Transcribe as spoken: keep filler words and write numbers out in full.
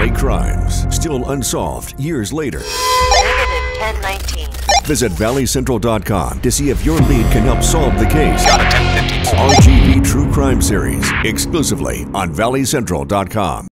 L A crimes still unsolved years later. Negative ten nineteen. Visit valley central dot com to see if your lead can help solve the case. Got a ten fifteen. R G V True Crime series exclusively on valley central dot com.